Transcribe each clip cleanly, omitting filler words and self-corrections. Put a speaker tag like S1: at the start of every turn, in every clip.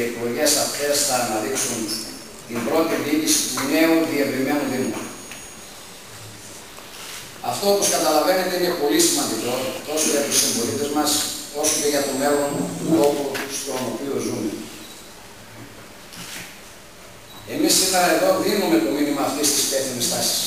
S1: οι εκλογές αυτές θα αναδείξουν την πρώτη διοίκηση του νέου διευρυμένου Δήμου. Αυτό, όπως καταλαβαίνετε, είναι πολύ σημαντικό τόσο για τους συμπολίτες μας, όσο και για το μέλλον του τόπου στον οποίο ζούμε. Εμείς σήμερα εδώ δίνουμε το μήνυμα αυτής της υπεύθυνης τάσης.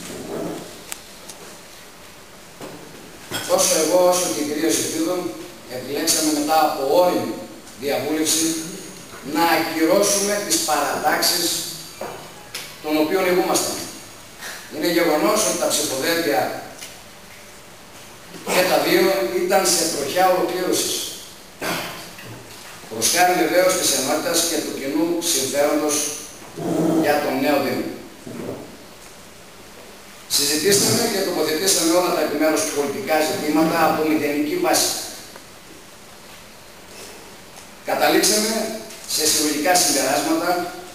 S1: Τόσο εγώ όσο και η κυρία Ζητίδων επιλέξαμε μετά από όριμη διαβούλευση να ακυρώσουμε τις παρατάξεις των οποίων ηγούμασταν. Είναι γεγονός ότι τα ψηφοδέλτια και τα δύο ήταν σε τροχιά ολοκλήρωσης. Προς χάρη βεβαίως της ενότητας και του κοινού συμφέροντος για τον νέο Δήμο. Συζητήσαμε και τοποθετήσαμε όλα τα επιμέρους πολιτικά ζητήματα από μηδενική βάση. Καταλήξαμε σε συλλογικά συμπεράσματα.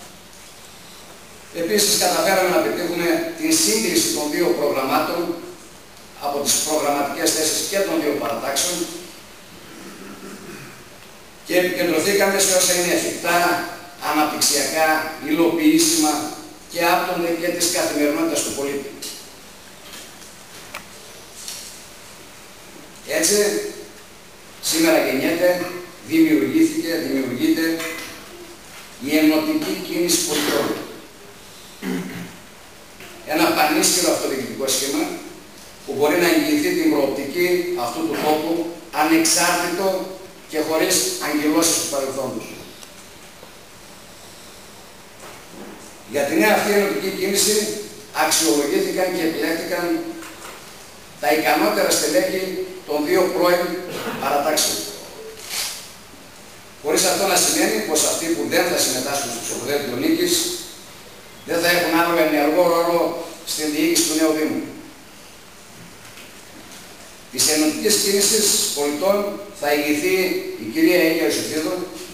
S1: Επίσης καταφέραμε να πετύχουμε την σύγκριση των δύο προγραμμάτων από τις προγραμματικές θέσεις και των δύο παρατάξεων και επικεντρωθήκαμε σε όσα είναι εφικτά, αναπτυξιακά, υλοποιήσιμα και άπτονται και της καθημερινότητας του πολίτη. Έτσι, σήμερα γεννιέται, δημιουργείται η ενωτική κίνηση πολιτών. Ένα πανίσχυρο αυτοδιοικητικό σχήμα που μπορεί να εγγυηθεί την προοπτική αυτού του τόπου ανεξάρτητο και χωρίς αγκυλώσεις του παρελθόντος. Για την νέα αυτή ενωτική κίνηση αξιολογήθηκαν και επιλέχθηκαν τα ικανότερα στελέχη των δύο πρώην παρατάξεων. Χωρίς αυτό να σημαίνει πως αυτοί που δεν θα συμμετάσχουν στο ψηφοδέλτιο νίκης δεν θα έχουν άλλο ενεργό ρόλο στην διοίκηση του νέου Δήμου. Της ενωτικής κίνησης πολιτών θα ηγηθεί η κυρία Αίγια Ιωσήφιδου,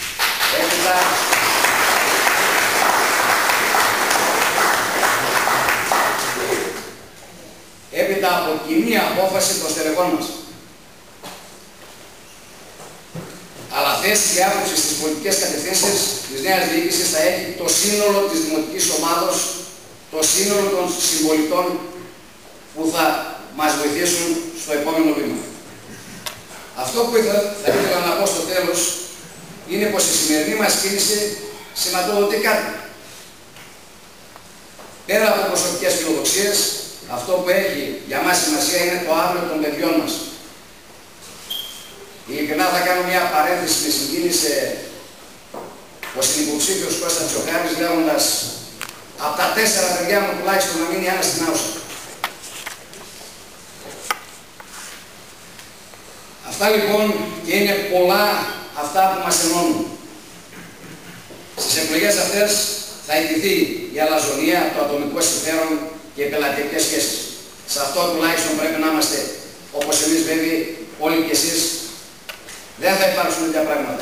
S1: έπειτα από κοινή απόφαση των στελεχών μας. Αλλά θέση και άποψη στις πολιτικές κατευθύνσεις της νέας διοίκησης θα έχει το σύνολο της δημοτικής ομάδος, το σύνολο των συμπολιτών που θα μας βοηθήσουν στο επόμενο βήμα. Αυτό που θα ήθελα να πω στο τέλος είναι πως η σημερινή μας κίνηση σηματοδοτεί κάτι. Πέρα από προσωπικές φιλοδοξίες, αυτό που έχει για μας σημασία είναι το αύριο των παιδιών μας. Ειλικρινά θα κάνω μια παρένθεση, με συγκίνησε ο συνυποψήφιος Κώστας Τσοχάρης λέγοντας από τα 4 παιδιά μου τουλάχιστον να μείνει ένα στην Άουσα. Αυτά λοιπόν και είναι πολλά αυτά που μας ενώνουν. Στις εκλογές αυτές θα ιτηθεί η αλαζονία, το ατομικό συμφέρον και οι πελατειακές σχέσεις. Σε αυτό τουλάχιστον πρέπει να είμαστε, όπως εμείς βέβαια όλοι και εσείς. Δεν θα υπάρξουν τέτοια πράγματα.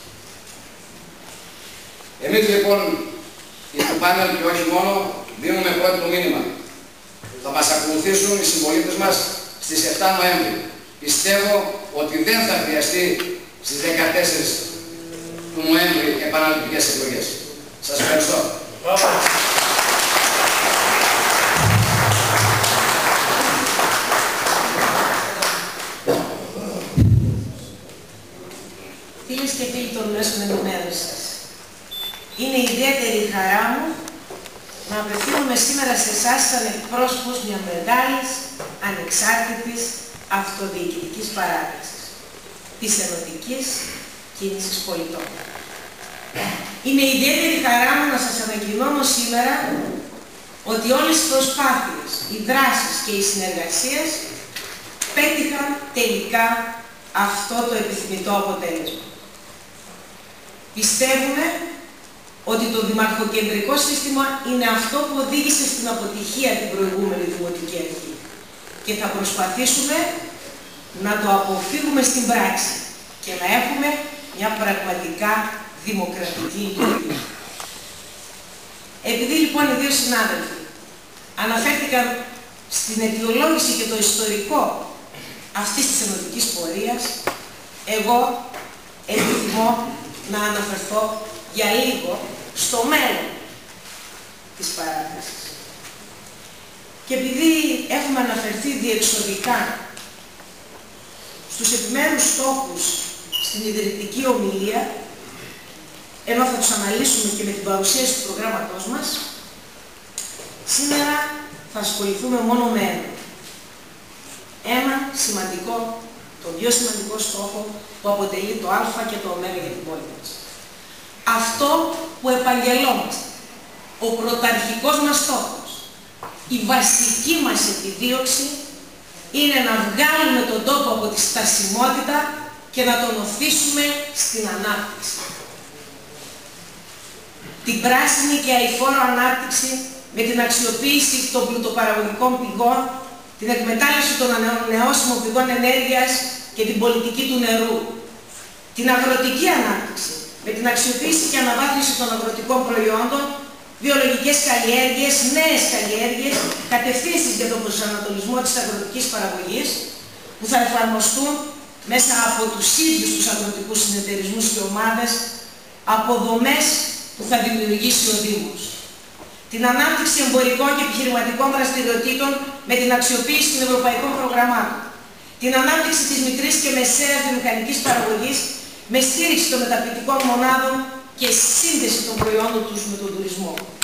S1: Εμείς λοιπόν, στο πάνελ και όχι μόνο, δίνουμε πρώτο μήνυμα. Θα μας ακολουθήσουν οι συμπολίτες μας στις 7 Νοέμβρη. Πιστεύω ότι δεν θα χρειαστεί στις 14 του Νοέμβρη επαναληπτικές εκλογές. Σας ευχαριστώ.
S2: Φίλες και φίλοι των μέσων ενημέρωσης, είναι ιδιαίτερη χαρά μου να απευθύνομαι σήμερα σε εσάς σαν εκπρόσωπος μια μεγάλης, ανεξάρτητης, αυτοδιοικητικής παράταξης, της ενωτικής κίνησης πολιτών. Είναι ιδιαίτερη χαρά μου να σας ανακοινώνω σήμερα ότι όλες οι προσπάθειες, οι δράσεις και οι συνεργασίες πέτυχαν τελικά αυτό το επιθυμητό αποτέλεσμα. Πιστεύουμε ότι το δημαρχοκεντρικό σύστημα είναι αυτό που οδήγησε στην αποτυχία την προηγούμενη δημοτική αρχή και θα προσπαθήσουμε να το αποφύγουμε στην πράξη και να έχουμε μια πραγματικά δημοκρατική λειτουργία. Επειδή λοιπόν οι δύο συνάδελφοι αναφέρθηκαν στην αιτιολόγηση και το ιστορικό αυτής της ενωτικής πορείας, εγώ επιθυμώ να αναφερθώ για λίγο στο μέλλον της παράτασης. Και επειδή έχουμε αναφερθεί διεξοδικά στους επιμέρους στόχους στην ιδρυτική ομιλία, ενώ θα τους αναλύσουμε και με την παρουσίαση του προγράμματός μας, σήμερα θα ασχοληθούμε μόνο με ένα σημαντικό, τον πιο σημαντικό στόχο που αποτελεί το α και το ω για την πόλη μας. Αυτό που επαγγελόμαστε, ο πρωταρχικός μας στόχος, η βασική μας επιδίωξη είναι να βγάλουμε τον τόπο από τη στασιμότητα και να τον οθήσουμε στην ανάπτυξη. Την πράσινη και αειφόρο ανάπτυξη με την αξιοποίηση των πλουτοπαραγωγικών πηγών, την εκμετάλλευση των ανανεώσιμων πηγών ενέργειας και την πολιτική του νερού. Την αγροτική ανάπτυξη με την αξιοποίηση και αναβάθμιση των αγροτικών προϊόντων, βιολογικές καλλιέργειες, νέες καλλιέργειες, κατευθύνσεις για τον προσανατολισμό της αγροτικής παραγωγής που θα εφαρμοστούν μέσα από τους ίδιους τους αγροτικούς συνεταιρισμούς και ομάδες, από δομές που θα δημιουργήσει ο Δήμος. Την ανάπτυξη εμπορικών και επιχειρηματικών δραστηριοτήτων με την αξιοποίηση των ευρωπαϊκών προγραμμάτων. Την ανάπτυξη της μικρής και μεσαίας βιομηχανικής παραγωγής με στήριξη των μεταποιητικών μονάδων και σύνδεση των προϊόντων τους με τον τουρισμό.